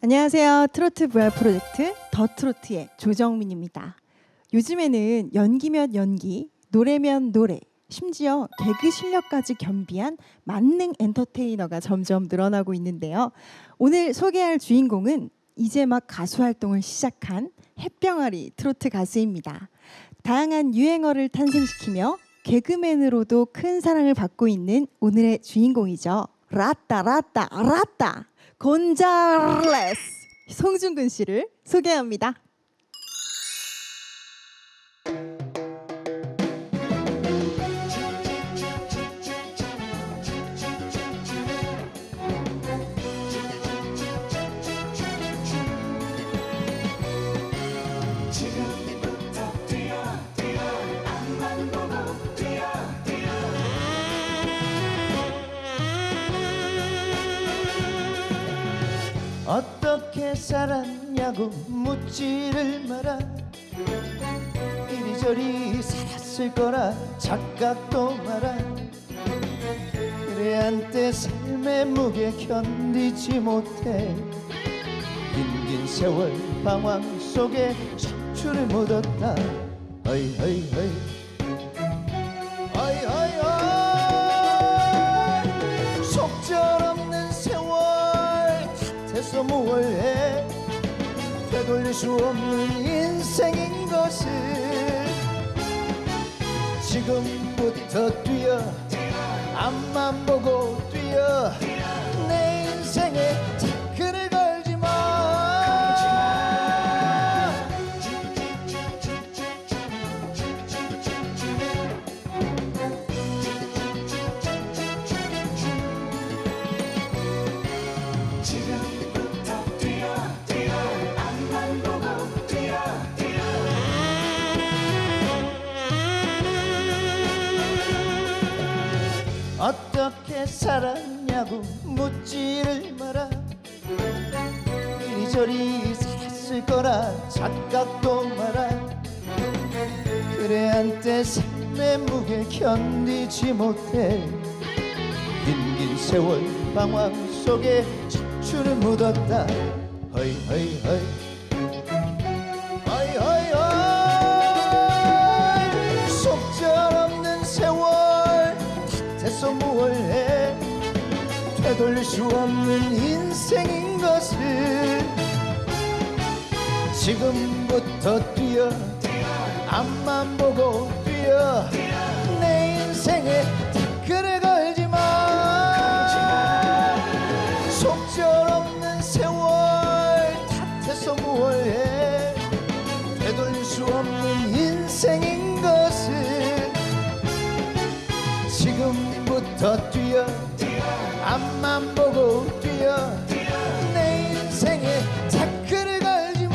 안녕하세요. 트로트 VR 프로젝트 더 트로트의 조정민입니다. 요즘에는 연기면 연기, 노래면 노래, 심지어 개그 실력까지 겸비한 만능 엔터테이너가 점점 늘어나고 있는데요. 오늘 소개할 주인공은 이제 막 가수 활동을 시작한 햇병아리 트로트 가수입니다. 다양한 유행어를 탄생시키며 개그맨으로도 큰 사랑을 받고 있는 오늘의 주인공이죠. 라따 라따 라따 곤잘레스 송중근 씨를 소개합니다. 어떻게 살았냐고 묻지를 마라. 이리저리 살았을 거라 착각도 마라. 그래 한때 삶의 무게 견디지 못해 긴 세월 방황 속에 척추를 묻었다. 허이 허이 허이 허이 허이 허이 속절없는 세월 탓해서 뭘 해. 되돌릴 수 없는 인생인 것을 지금부터 뛰어 앞만 보고 뛰어. 내 인생에 태클을 걸지 마. 지금부터 뛰어 뛰어 앞만 보고 뛰어 뛰어. 어떻게 살았냐고 묻지를 마라. 이리저리 살았을 거라 착각도 마라. 그래 한때 삶의 무게 견디지 못해 긴 세월 방황 속에 척추를 묻었다. 허이 허이 허이 허이 허이 허이 속절없는 세월 탓해서 뭘 해. 되돌릴 수 없는 인생인 것을 지금부터 뛰어 앞만 보고 뛰어. 내 인생에 태클을 걸지 마. 속절없는 세월 탓해서 뭘 해. 되돌릴 수 없는 인생인 것을 지금부터 뛰어 앞만 보고 뛰어. 내 인생에 태클을 걸지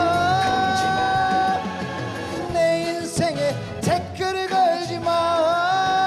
마. 내 인생에 태클을 걸지 마.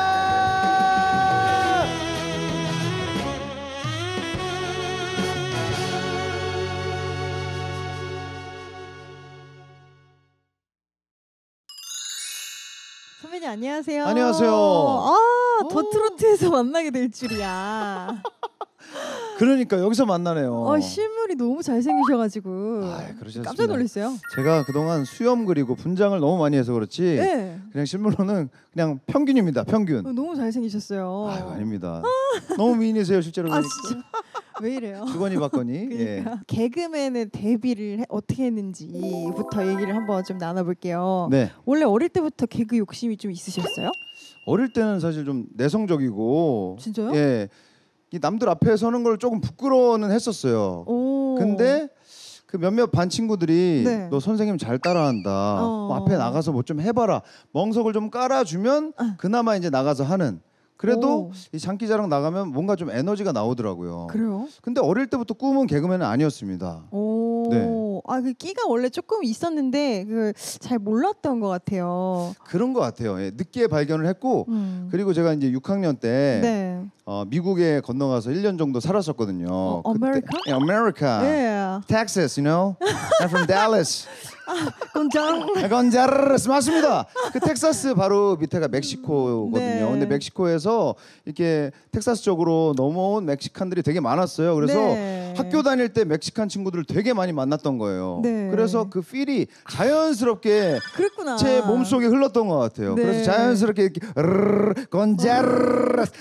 선배님 안녕하세요. 안녕하세요. 더 트로트에서 만나게 될 줄이야. 그러니까 여기서 만나네요. 실물이 너무 잘생기셔가지고 그러셨습니다. 깜짝 놀랐어요. 제가 그동안 수염 그리고 분장을 너무 많이 해서 그렇지 네. 그냥 실물로는 그냥 평균입니다. 평균. 너무 잘생기셨어요. 아유, 아닙니다. 너무 미인이세요 실제로 보니까. 진짜? 왜 이래요? 주거니 받거니. 그러니까. 개그맨의 데뷔를 어떻게 했는지부터 얘기를 한번 좀 나눠볼게요. 네. 원래 어릴 때부터 개그 욕심이 좀 있으셨어요? 어릴 때는 사실 좀 내성적이고. 진짜요? 예. 이 남들 앞에 서는 걸 조금 부끄러워는 했었어요. 오. 근데 그 몇몇 반 친구들이 네. 너 선생님 잘 따라한다. 뭐 앞에 나가서 뭐 좀 해봐라. 멍석을 좀 깔아주면 그나마 이제 나가서 하는. 그래도 이 장기자랑 나가면 뭔가 좀 에너지가 나오더라고요. 그래요? 근데 어릴 때부터 꿈은 개그맨은 아니었습니다. 오. 네. 그 끼가 원래 조금 있었는데 잘 몰랐던 것 같아요. 그런 것 같아요. 예, 늦게 발견을 했고 그리고 제가 이제 6학년 때 네. 미국에 건너가서 1년 정도 살았었거든요. 아메리카? 예, 아메리카. Yeah. Texas, you know? I'm from Dallas. 곤자르스 맞습니다. 그 텍사스 바로 밑에가 멕시코거든요. 네. 근데 멕시코에서 이렇게 텍사스 쪽으로 넘어온 멕시칸들이 되게 많았어요. 그래서 네. 네. 학교 다닐 때 멕시칸 친구들을 되게 많이 만났던 거예요. 네. 그래서 그 필이 자연스럽게 그랬구나. 제 몸속에 흘렀던 것 같아요. 네. 그래서 자연스럽게 이렇게 건자르스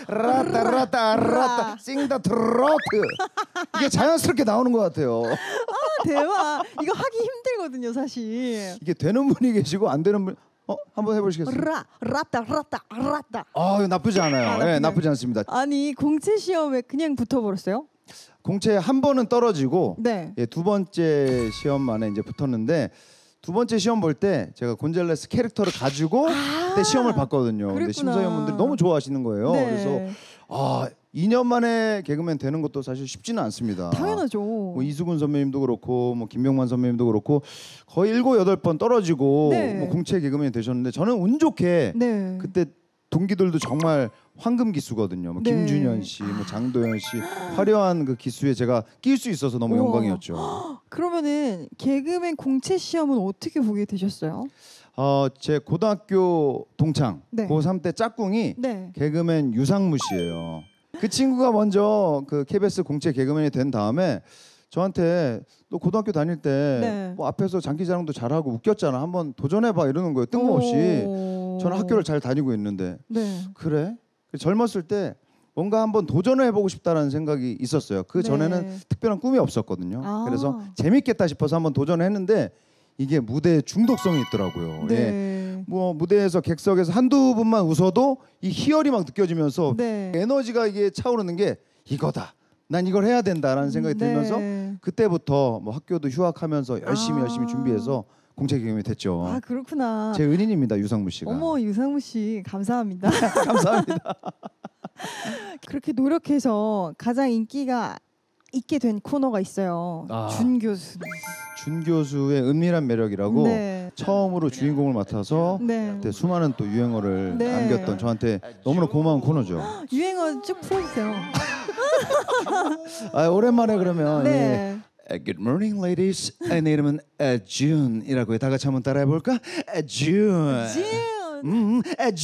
라따라따라따 싱다 트로트 이게 자연스럽게 나오는 것 같아요. 아, 대박. 이거 하기 힘들거든요, 사실. 이게 되는 분이 계시고 안 되는 분 한번 해보시겠어요? 라따. 아, 이거 나쁘지 않아요. 나쁘지 네, 나쁘지 않습니다. 아니, 공채 시험에 그냥 붙어버렸어요? 공채 한 번은 떨어지고 네. 예, 두 번째 시험 만에 이제 붙었는데 두 번째 시험 볼 때 제가 곤잘레스 캐릭터를 가지고 그때 시험을 봤거든요. 근데 그랬구나. 심사위원분들이 너무 좋아하시는 거예요. 네. 그래서 2년 만에 개그맨 되는 것도 사실 쉽지는 않습니다. 당연하죠. 뭐 이수근 선배님도 그렇고 뭐 김명만 선배님도 그렇고 거의 7, 8번 떨어지고 네. 뭐 공채 개그맨이 되셨는데 저는 운 좋게 네. 그때 동기들도 정말 황금 기수거든요. 뭐 네. 김준현 씨, 뭐 장도연 씨 화려한 그 기수에 제가 낄 수 있어서 너무 우와. 영광이었죠. 그러면은 개그맨 공채 시험은 어떻게 보게 되셨어요? 제 고등학교 동창 네. 고3 때 짝꿍이 네. 개그맨 유상무 씨예요. 그 친구가 먼저 그 KBS 공채 개그맨이 된 다음에 저한테 너 고등학교 다닐 때 네. 뭐 앞에서 장기자랑도 잘하고 웃겼잖아. 한번 도전해봐 이러는 거예요. 뜬금없이. 저는 학교를 잘 다니고 있는데 네. 그래? 젊었을 때 뭔가 한번 도전을 해보고 싶다라는 생각이 있었어요. 그 전에는 네. 특별한 꿈이 없었거든요. 아. 그래서 재밌겠다 싶어서 한번 도전했는데 이게 무대에 중독성이 있더라고요. 예. 네. 뭐 무대에서 객석에서 한두 분만 웃어도 이 희열이 막 느껴지면서 네. 에너지가 이게 차오르는 게 이거다. 난 이걸 해야 된다라는 생각이 네. 들면서 그때부터 뭐 학교도 휴학하면서 열심히 아. 준비해서 공채 개그맨이 됐죠. 아, 그렇구나. 제 은인입니다, 유상무 씨가. 어머, 유상무 씨 감사합니다. 감사합니다. 그렇게 노력해서 가장 인기가 있게 된 코너가 있어요. 아. 준 교수. 준 교수의 은밀한 매력이라고 네. 처음으로 주인공을 맡아서 네. 그때 수많은 또 유행어를 네. 남겼던 저한테 너무나 고마운 코너죠. 유행어 쭉 풀어주세요. 오랜만에 그러면 네. Good morning, ladies. 내 이름은 June이라고 다 같이 한번 따라해 볼까? June. 준.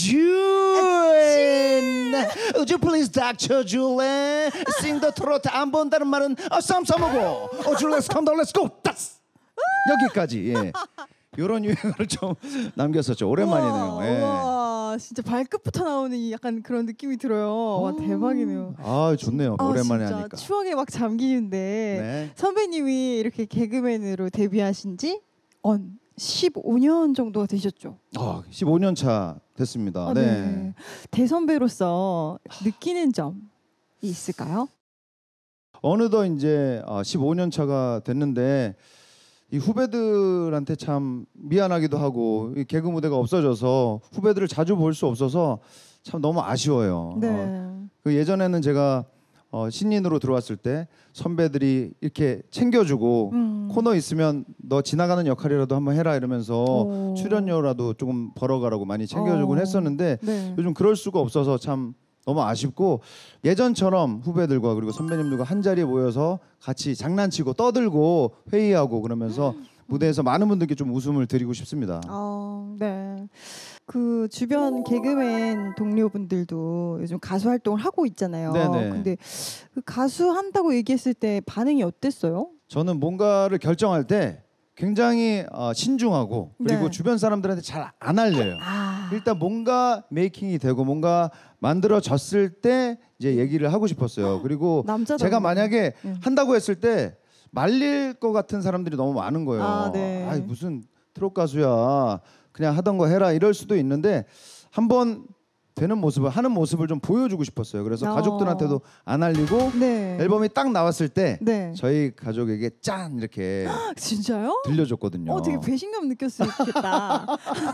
June. Would you please, Dr. Julie, sing the throat? 안 본다는 말은 쌈싸먹어. Julie, let's come down, let's go. 따스. 여기까지. 예. 이런 유행어를 좀 남겼었죠. 오랜만이네요. 예. 와, 진짜 발끝부터 나오는 이 약간 그런 느낌이 들어요. 와, 대박이네요. 아, 좋네요. 오랜만에 진짜 하니까. 추억에 막 잠기는데 네. 선배님이 이렇게 개그맨으로 데뷔하신 지 15년 정도가 되셨죠? 15년 차 됐습니다. 네. 대선배로서 느끼는 점이 있을까요? 어느덧 이제 15년 차가 됐는데 이 후배들한테 참 미안하기도 하고 이 개그 무대가 없어져서 후배들을 자주 볼 수 없어서 참 너무 아쉬워요. 네. 그 예전에는 제가 신인으로 들어왔을 때 선배들이 이렇게 챙겨주고 코너 있으면 너 지나가는 역할이라도 한번 해라 이러면서 오. 출연료라도 조금 벌어가라고 많이 챙겨주곤 했었는데 네. 요즘 그럴 수가 없어서 참 너무 아쉽고 예전처럼 후배들과 그리고 선배님들과 한 자리에 모여서 같이 장난치고 떠들고 회의하고 그러면서 무대에서 많은 분들께 좀 웃음을 드리고 싶습니다. 네. 그 주변 개그맨 동료분들도 요즘 가수 활동을 하고 있잖아요. 네네. 근데 그 가수 한다고 얘기했을 때 반응이 어땠어요? 저는 뭔가를 결정할 때 굉장히 신중하고 그리고 네. 주변 사람들한테 잘 안 알려요. 일단 뭔가 메이킹이 되고 뭔가 만들어졌을 때 이제 얘기를 하고 싶었어요. 그리고 남자다. 제가 만약에 네. 한다고 했을 때 말릴 것 같은 사람들이 너무 많은 거예요. 네. 아이, 무슨 트롯 가수야. 그냥 하던 거 해라 이럴 수도 있는데 한번 되는 모습을 하는 모습을 좀 보여주고 싶었어요. 그래서 가족들한테도 안 알리고 네. 앨범이 딱 나왔을 때 네. 저희 가족에게 짠 이렇게 진짜요? 들려줬거든요. 되게 배신감 느꼈겠다.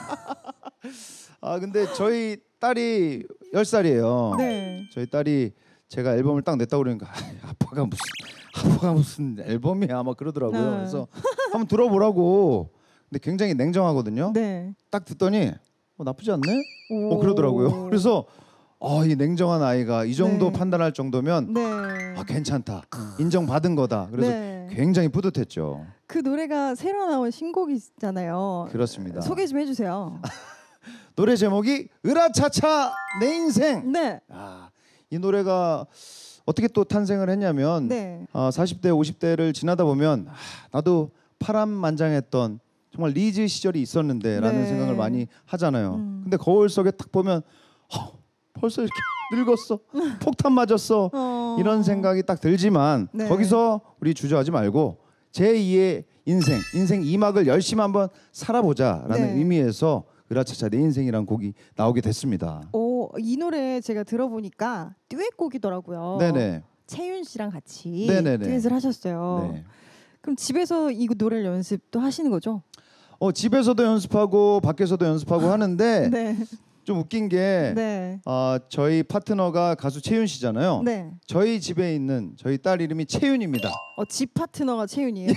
근데 저희 딸이 10살이에요. 네. 저희 딸이 제가 앨범을 딱 냈다고 그러니까 아빠가 무슨 앨범이야 막 그러더라고요. 네. 그래서 한번 들어보라고. 근데 굉장히 냉정하거든요. 네. 딱 듣더니 나쁘지 않네? 오. 그러더라고요. 그래서 이 냉정한 아이가 이 정도 네. 판단할 정도면 네. 괜찮다. 인정받은 거다. 그래서 네. 굉장히 뿌듯했죠. 그 노래가 새로 나온 신곡이잖아요. 그렇습니다. 소개 좀 해주세요. 노래 제목이 으라차차 내 인생. 네. 이 노래가 어떻게 또 탄생을 했냐면 네. 40대 50대를 지나다 보면 나도 파란만장했던 정말 리즈 시절이 있었는데라는 네. 생각을 많이 하잖아요. 근데 거울 속에 딱 보면 벌써 이렇게 늙었어, 폭탄 맞았어 이런 생각이 딱 들지만 네. 거기서 우리 주저하지 말고 제2의 인생 2막을 열심히 한번 살아보자라는 네. 의미에서 으라차차 내 인생이란 곡이 나오게 됐습니다. 이 노래 제가 들어보니까 듀엣곡이더라고요. 네네. 채윤 씨랑 같이 네네네. 듀엣을 하셨어요. 네. 그럼 집에서 이 노래를 연습도 하시는 거죠? 집에서도 연습하고 밖에서도 연습하고 하는데 네. 좀 웃긴 게 네. 저희 파트너가 가수 채윤 씨잖아요. 네. 저희 집에 있는 저희 딸 이름이 채윤입니다. 집 파트너가 채윤이에요.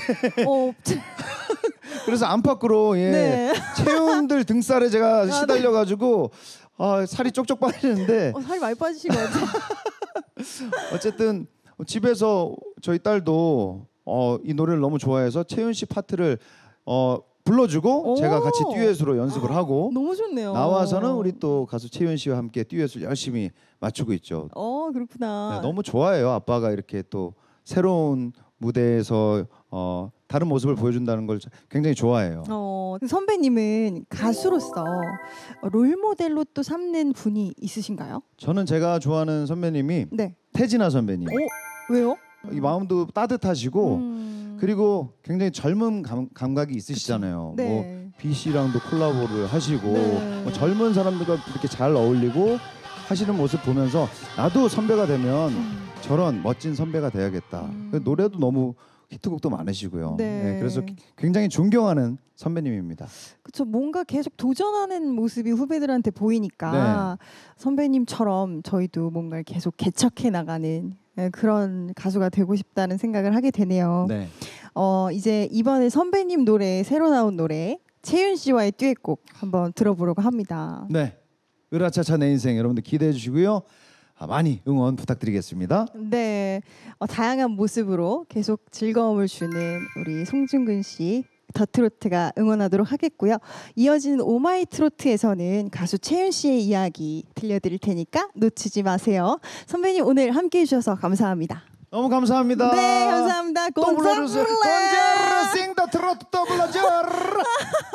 그래서 안팎으로 네. 채윤들 등살에 제가 시달려가지고 살이 쪽쪽 빠지는데 살이 많이 빠지신 것 같아요. 어쨌든 집에서 저희 딸도 이 노래를 너무 좋아해서 채윤 씨 파트를 불러주고 오. 제가 같이 듀엣으로 연습을 하고 너무 좋네요. 나와서는 우리 또 가수 채윤 씨와 함께 듀엣을 열심히 맞추고 있죠. 그렇구나. 네, 너무 좋아해요. 아빠가 이렇게 또 새로운 무대에서 다른 모습을 보여준다는 걸 굉장히 좋아해요. 선배님은 가수로서 롤 모델로 또 삼는 분이 있으신가요? 저는 제가 좋아하는 선배님이 네. 태진아 선배님. 왜요? 이 마음도 따뜻하시고 그리고 굉장히 젊은 감각이 있으시잖아요. 네. 뭐 B 씨랑도 콜라보를 하시고 네. 뭐 젊은 사람들과 이렇게 잘 어울리고 하시는 모습 보면서 나도 선배가 되면 저런 멋진 선배가 돼야겠다. 노래도 너무 히트곡도 많으시고요. 네. 그래서 굉장히 존경하는 선배님입니다. 그렇죠. 뭔가 계속 도전하는 모습이 후배들한테 보이니까 선배님처럼 저희도 뭔가를 계속 개척해 나가는 그런 가수가 되고 싶다는 생각을 하게 되네요. 네. 이제 이번에 선배님 노래 새로 나온 노래 채윤 씨와의 듀엣곡 한번 들어보려고 합니다. 네. 으라차차 내 인생 여러분들 기대해 주시고요. 많이 응원 부탁드리겠습니다. 네, 다양한 모습으로 계속 즐거움을 주는 우리 송중근 씨 더트로트가 응원하도록 하겠고요. 이어지는 오마이트로트에서는 가수 채윤 씨의 이야기 들려드릴 테니까 놓치지 마세요. 선배님 오늘 함께해 주셔서 감사합니다. 너무 감사합니다. 네, 감사합니다. 또 불러주세요. 곤자르 싱 더 트로트 또 불러줘라.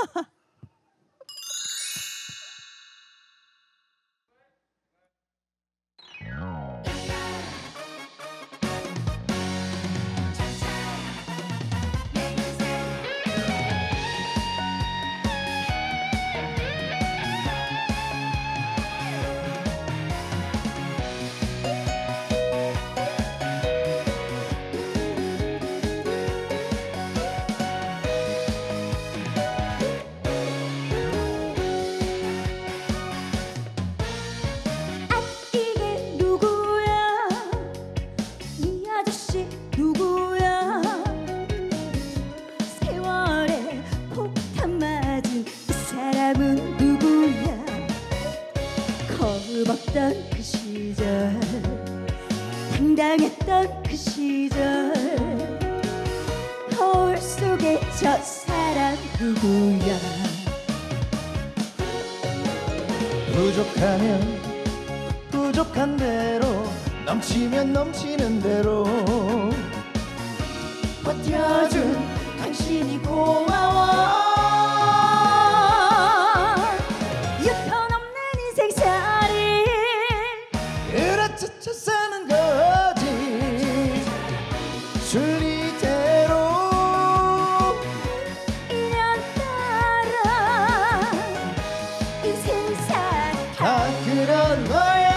겁없던 그 시절 당당했던 그 시절 거울 속에 저 사람 누구야 부족하면 부족한 대로 넘치면 넘치는 대로 버텨준 당신이 고마워 으라차차 사는 거지 순리대로 인연 따라 인생 다 그런 거야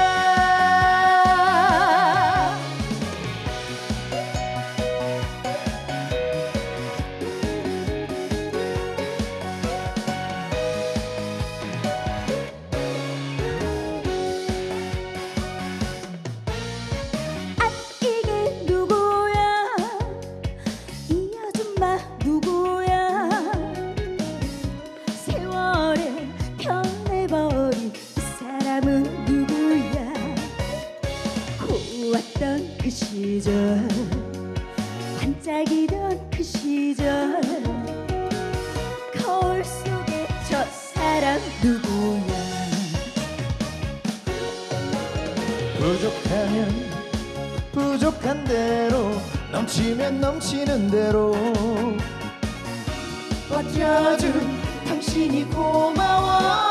그 시절 반짝이던 그 시절 거울 속에 저 사람 누구야 부족하면 넘치면 넘치는 대로 버텨준 당신이 고마워